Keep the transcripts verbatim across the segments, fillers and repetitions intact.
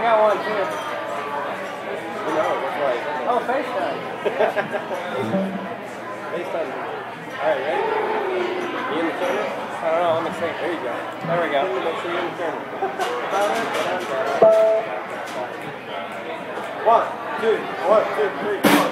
got one too. You know, that's right. Oh, FaceTime. FaceTime. Alright, ready? You in the corner? I don't know, let me see. There you go. There we go. Make sure you're in the corner. One, two, one, two, three, four.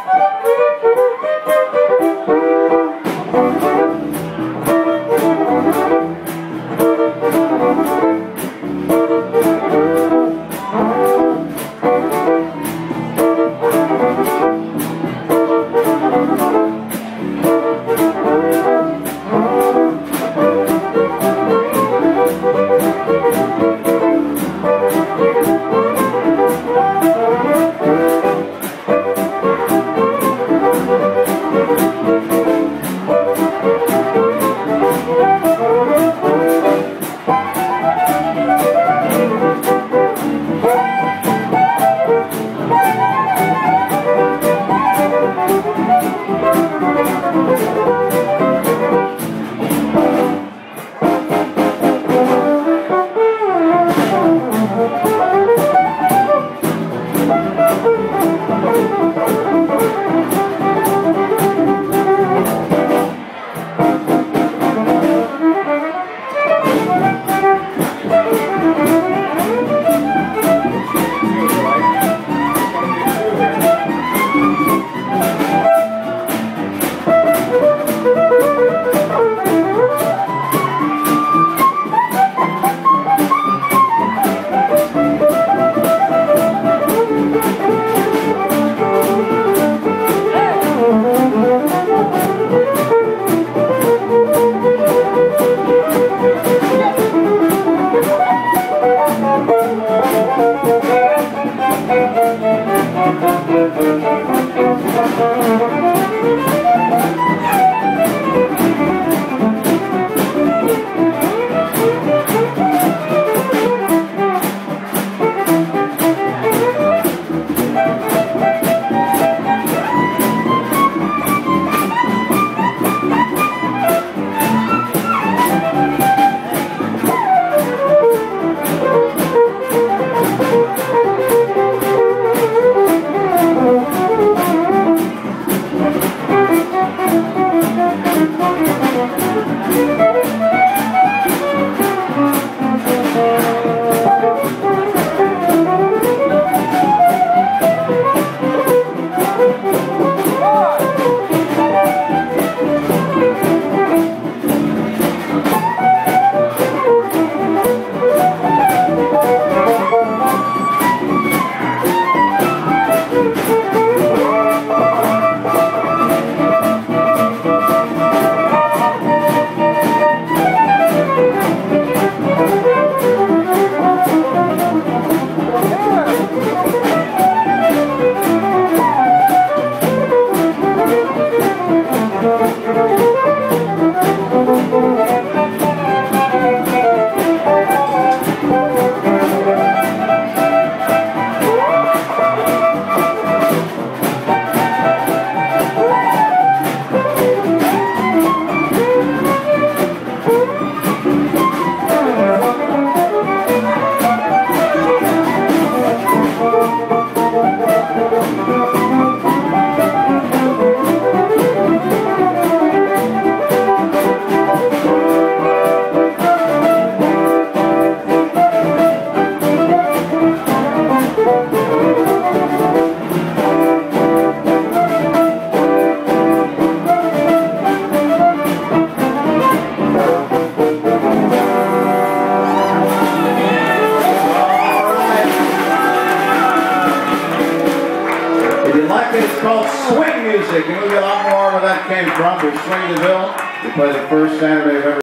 It's called swing music, and we'll get a lot more where that came from. We're Swingdeville. We play the first Saturday of every